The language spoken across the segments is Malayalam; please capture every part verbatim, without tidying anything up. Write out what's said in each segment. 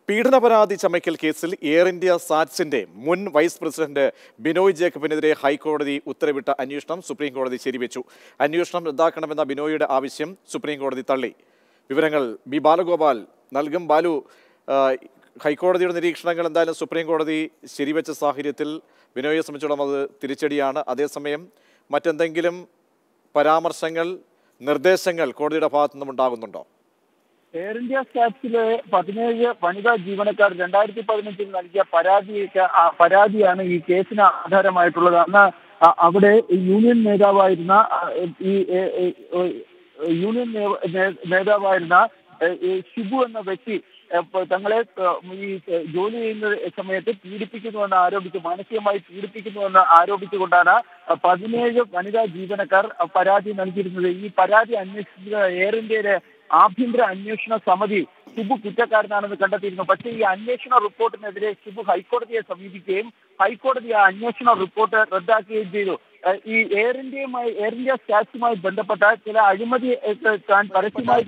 പീഡന പരാതി ചമയ്ക്കൽ കേസിൽ എയർ ഇന്ത്യ സാറ്റ്സിന്റെ മുൻ വൈസ് പ്രസിഡന്റ് ബിനോയ് ജേക്കബിനെതിരെ ഹൈക്കോടതി ഉത്തരവിട്ട അന്വേഷണം സുപ്രീം കോടതി ശരിവെച്ചു. അന്വേഷണം റദ്ദാക്കണമെന്ന ബിനോയിയുടെ ആവശ്യം സുപ്രീം കോടതി തള്ളി. വിവരങ്ങൾ ബി ബാലഗോപാൽ നൽകും. ബാലു, ഹൈക്കോടതിയുടെ നിരീക്ഷണങ്ങൾ എന്തായാലും സുപ്രീം കോടതി ശരിവെച്ച സാഹചര്യത്തിൽ ബിനോയെ സംബന്ധിച്ചോളം അത് തിരിച്ചടിയാണ്. അതേസമയം മറ്റെന്തെങ്കിലും പരാമർശങ്ങൾ, നിർദ്ദേശങ്ങൾ കോടതിയുടെ ഭാഗത്തു നിന്നും ഉണ്ടാകുന്നുണ്ടോ? എയർ ഇന്ത്യ സ്റ്റാറ്റ്സിലെ പതിനേഴ് വനിതാ ജീവനക്കാർ രണ്ടായിരത്തി പതിനഞ്ചിൽ നൽകിയ പരാതി പരാതിയാണ് ഈ കേസിന് ആധാരമായിട്ടുള്ളത്. അന്ന് അവിടെ യൂണിയൻ നേതാവായിരുന്ന ഈ യൂണിയൻ നേതാവായിരുന്ന ഷിബു എന്ന വ്യക്തി തങ്ങളെ ഈ ജോലി ചെയ്യുന്ന സമയത്ത് പീഡിപ്പിക്കുന്നുവെന്ന് ആരോപിച്ച് മാനസികമായി പീഡിപ്പിക്കുന്നുവെന്ന് ആരോപിച്ചുകൊണ്ടാണ് പതിനേഴ് വനിതാ ജീവനക്കാർ പരാതി നൽകിയിരുന്നത്. ഈ പരാതി അന്വേഷിച്ച എയർ ഇന്ത്യയിലെ ആഭ്യന്തര അന്വേഷണ സമിതി ഷിബു കുറ്റക്കാരനാണെന്ന് കണ്ടെത്തിയിരുന്നു. പക്ഷേ ഈ അന്വേഷണ റിപ്പോർട്ടിനെതിരെ ഷിബു ഹൈക്കോടതിയെ സമീപിക്കുകയും ഹൈക്കോടതി ആ അന്വേഷണ റിപ്പോർട്ട് റദ്ദാക്കുകയും ചെയ്തു. ഈ എയർ ഇന്ത്യയുമായി എയർ ഇന്ത്യ സ്റ്റാറ്റ്സുമായി ബന്ധപ്പെട്ട ചില അഴിമതി താൻ പരസ്യമായി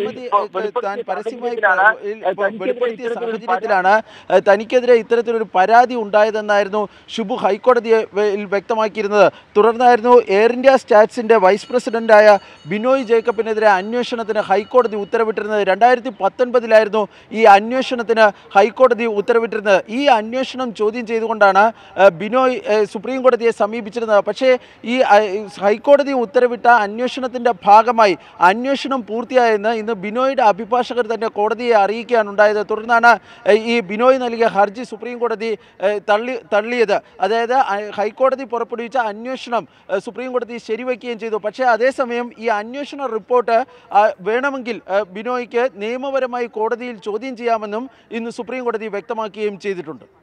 സാഹചര്യത്തിലാണ് തനിക്കെതിരെ ഇത്തരത്തിലൊരു പരാതി ഉണ്ടായതെന്നായിരുന്നു ഷിബു ഹൈക്കോടതിയെ വ്യക്തമാക്കിയിരുന്നത്. തുടർന്നായിരുന്നു എയർ ഇന്ത്യ സ്റ്റാറ്റ്സിന്റെ വൈസ് പ്രസിഡന്റായ ബിനോയ് ജേക്കബിനെതിരെ അന്വേഷണത്തിന് ഹൈക്കോടതി ഉത്തരവിട്ടിരുന്നത്. രണ്ടായിരത്തി പത്തൊൻപതിലായിരുന്നു ഈ അന്വേഷണത്തിന് ഹൈക്കോടതി ഉത്തരവിട്ടിരുന്നത്. ഈ അന്വേഷണം ചോദ്യം ചെയ്തുകൊണ്ടാണ് ബിനോയ് സുപ്രീം കോടതിയെ സമീപിച്ചിരുന്നത്. പക്ഷേ ഈ ഹൈക്കോടതി ഉത്തരവിട്ട അന്വേഷണത്തിന്റെ ഭാഗമായി അന്വേഷണം പൂർത്തിയായെന്ന് ഇന്ന് ബിനോയുടെ അഭിഭാഷകർ തന്നെ കോടതിയെ അറിയിക്കുകയാണ് ഉണ്ടായത്. തുടർന്നാണ് ഈ ബിനോയ് നൽകിയ ഹർജി സുപ്രീം കോടതി തള്ളി തള്ളിയത് അതായത് ഹൈക്കോടതി പുറപ്പെടുവിച്ച അന്വേഷണം സുപ്രീം കോടതി ശരിവയ്ക്കുകയും ചെയ്തു. പക്ഷേ അതേസമയം ഈ അന്വേഷണ റിപ്പോർട്ട് വേണമെങ്കിൽ ബിനോയ്ക്ക് നിയമപരമായി കോടതിയിൽ ചോദ്യം ചെയ്യാമെന്നും ഇന്ന് സുപ്രീം കോടതി വ്യക്തമാക്കുകയും ചെയ്തിട്ടുണ്ട്.